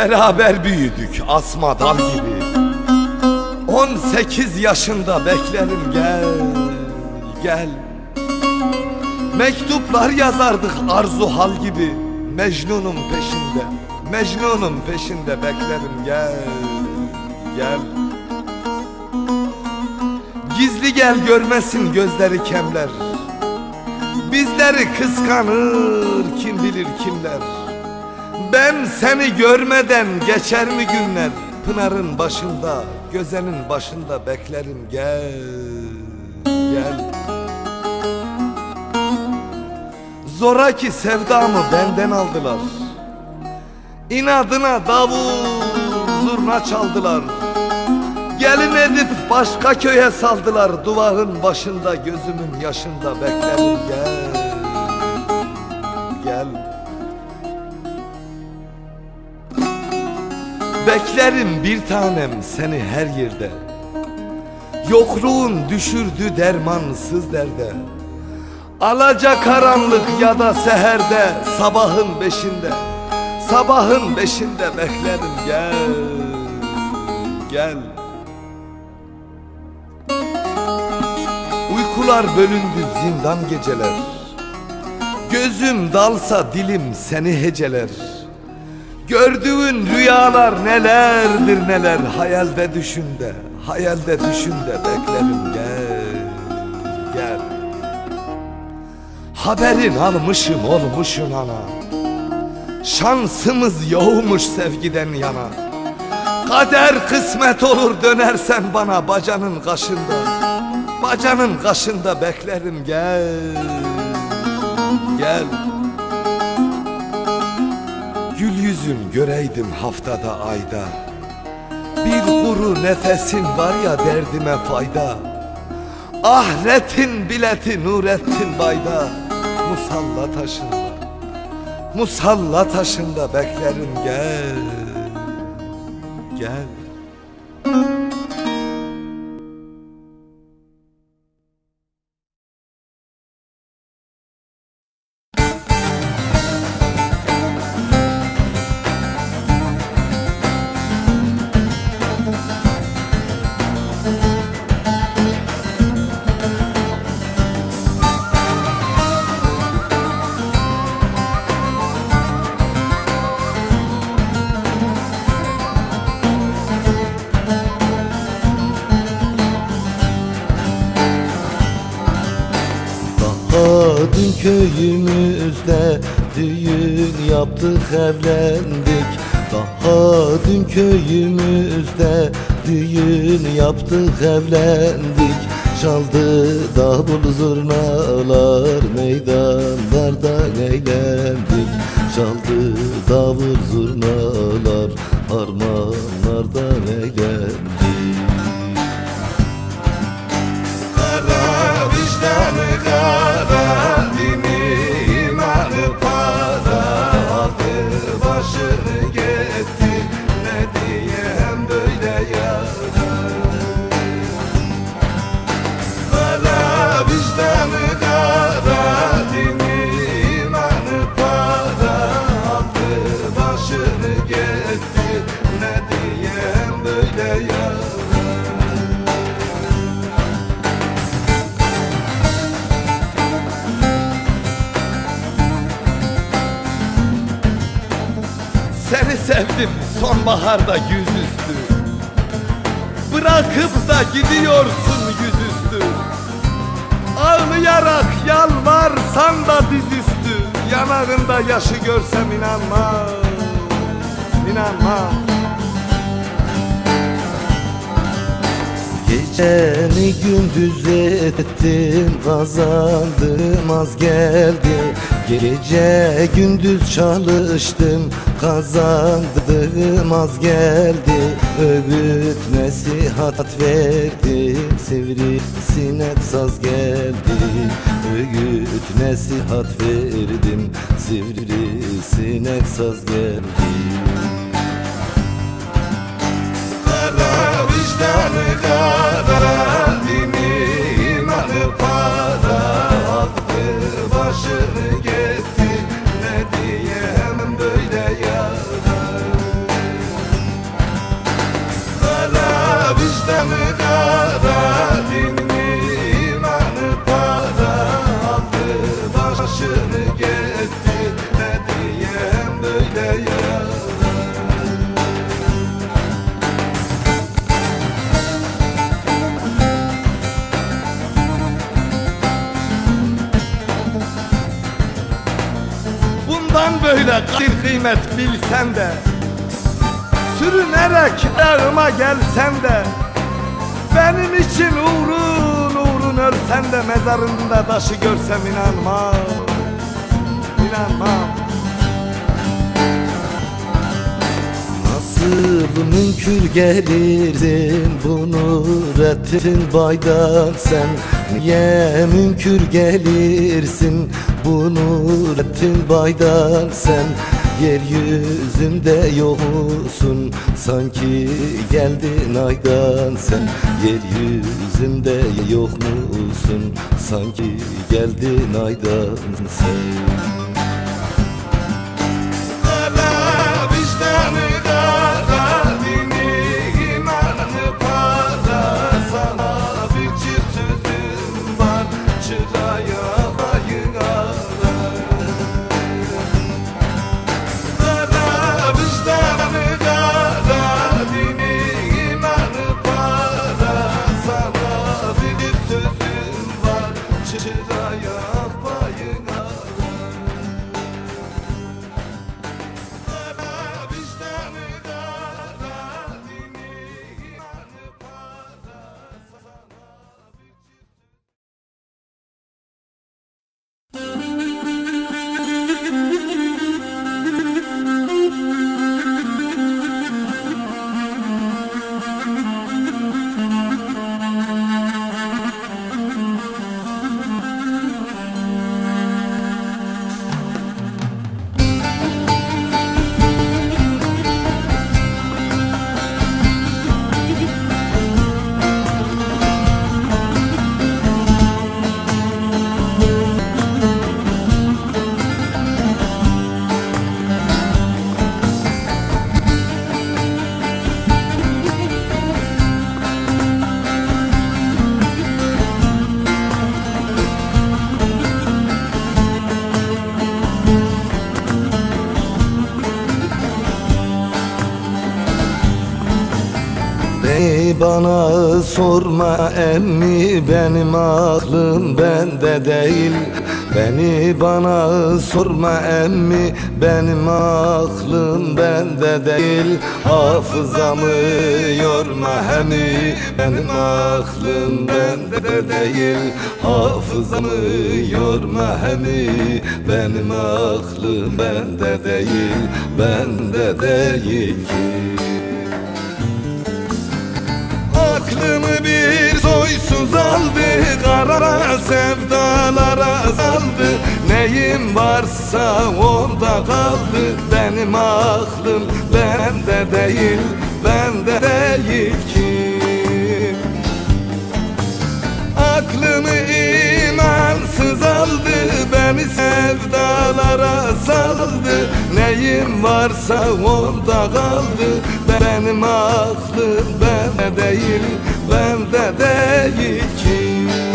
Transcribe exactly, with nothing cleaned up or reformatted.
Beraber büyüdük asma dal gibi. On sekiz yaşında beklerim gel, gel. Mektuplar yazardık arzu hal gibi. Mecnun'un peşinde, Mecnun'un peşinde beklerim gel, gel. Gizli gel görmesin gözleri kemler. Bizleri kıskanır kim bilir kimler. Ben seni görmeden geçer mi günler? Pınarın başında, gözenin başında beklerim gel, gel. Zoraki sevdamı benden aldılar. İnadına davul zurna çaldılar. Gelin edip başka köye saldılar. Duvarın başında gözümün yaşında beklerim gel, gel. Beklerim bir tanem seni her yerde. Yokluğun düşürdü dermansız derde. Alacakaranlık ya da seherde, sabahın beşinde, sabahın beşinde beklerim gel, gel. Uykular bölündü zindan geceler. Gözüm dalsa dilim seni heceler. Gördüğün rüyalar nelerdir neler. Hayalde düşünde, hayalde düşünde beklerim gel, gel. Haberin almışım olmuşun ana. Şansımız yoğumuş sevgiden yana. Kader kısmet olur dönersen bana. Bacanın kaşında, bacanın kaşında beklerim gel, gel. Gül yüzün göreydim haftada ayda. Bir kuru nefesin var ya derdime fayda. Ahretin bileti Nurettin Bayda. Musalla taşında, musalla taşında beklerim gel, gel. Dün köyümüzde düğün yaptık evlendik. Daha dün köyümüzde düğün yaptık evlendik. Çaldı davul zurnalar meydanlarda eğlendik. Çaldı davul zurnalar harmanlarda eğlendik. Kara vicdanı kara, dini imanı para. Aldı başını gitti, ne diyem böyle yara. Kara vicdanı kara, dini imanı para. Aldı başını gitti, ne diyem böyle yara. Seni sevdim sonbaharda yüzüstü. Bırakıp da gidiyorsun yüzüstü. Ağlayarak yalvarsan da dizüstü. Yanağında yaşı görsem inanmam, inanmam. Geceni gündüz ettim, kazandım az geldi. Gece gündüz çalıştım, kazandım az geldi. Öğüt nasihat verdim, sivrisinek saz geldi. Öğüt nasihat verdim, sivrisinek saz geldi. Kara vicdanı kara, dini imanı para. Aldı başını gitti, ne diyemem böyle yara. vicdanı kara, dinini imanı para aldı, başını gitti, ne diyem böyle ya. Bundan böyle kadir kıymet bilsen de, sürünerek dağıma gelsen de, benim için uğrun uğrun ölsen de, mezarında taşı görsem inanmam, inanmam. Nasıl münkür gelirdin bunu rettin baydan sen? Niye münkür gelirsin bunu rettin baydan sen? Yeryüzünde yoksun sanki geldin aydan sen. Yeryüzünde yok musun sanki geldin aydan sen. Beni bana sorma emmi, benim aklım bende değil. Beni bana sorma emmi, benim aklım bende değil. Hafızamı yorma hemi, benim aklım bende değil. Hafızamı yorma hemi, benim aklım bende değil, bende değil ki. Aklımı bir soysuz aldı, kara sevdalara saldı. Neyim varsa onda kaldı, benim aklım bende değil, bende değil ki. Aklımı imansız aldı, beni sevdalara saldı. Neyim varsa onda kaldı, benim aklım bende değil, bende değil ki.